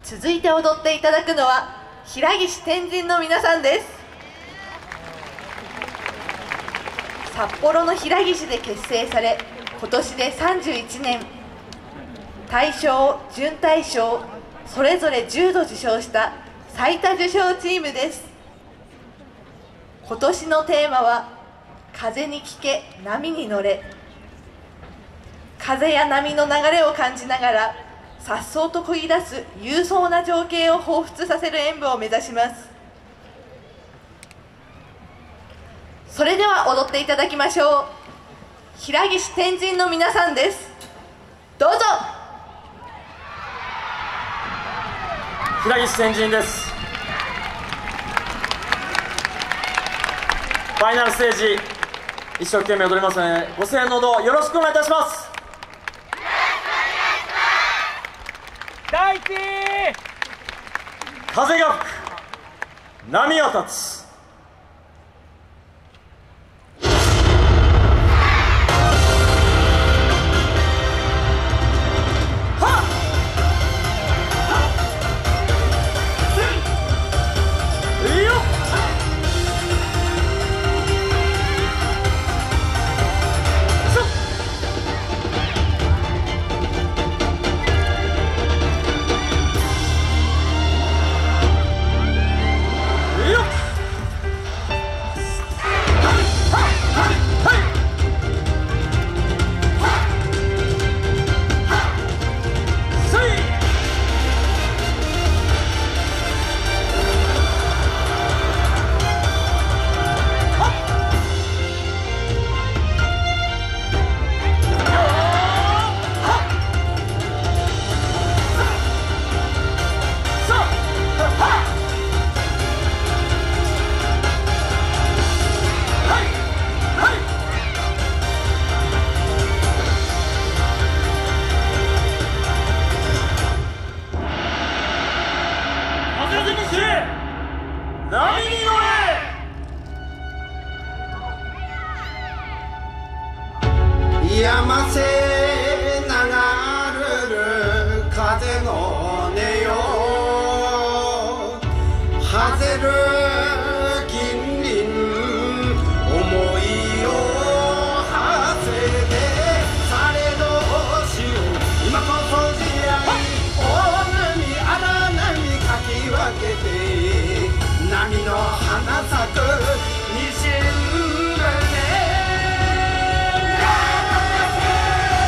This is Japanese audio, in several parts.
続いて踊っていただくのは平岸天神の皆さんです。札幌の平岸で結成され、今年で31年。大賞、準大賞それぞれ10度受賞した最多受賞チームです。今年のテーマは風に聞け、波に乗れ。風や波の流れを感じながら颯爽と漕ぎ出す勇壮な情景を彷彿させる演舞を目指します。それでは踊っていただきましょう。平岸天神の皆さんです。どうぞ。 平岸天神です。ファイナルステージ一生懸命踊りますので、ご声援のほどよろしくお願いいたします。 大地風が吹く、波が立つ。波に乗れ。 山瀬流る風の音よ、はぜる近隣思いを馳せて、されどしよう今こそ試合、大波荒波かき分けて、波の花咲く西浦で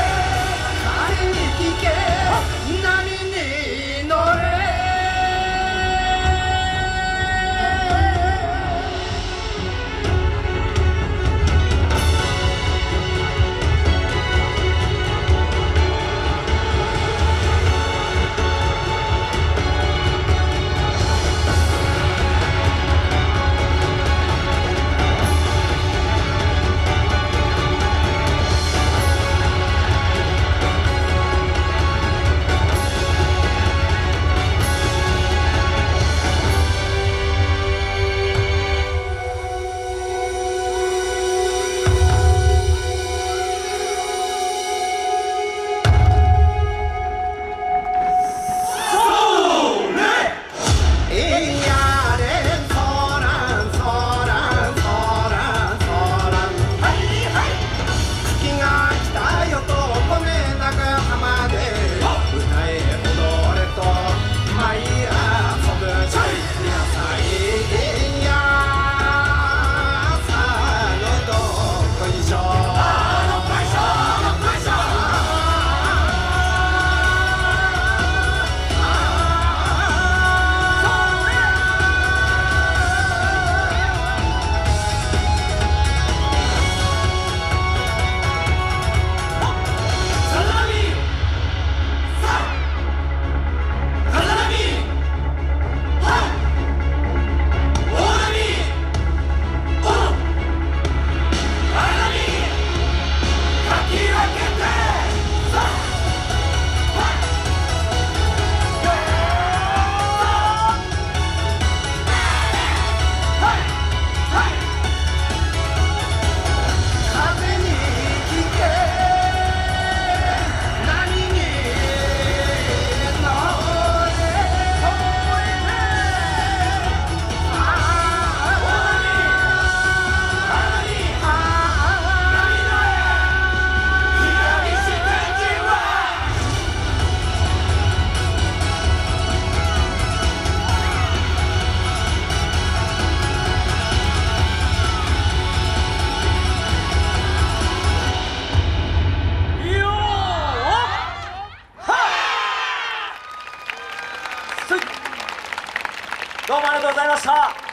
どうもありがとうございました。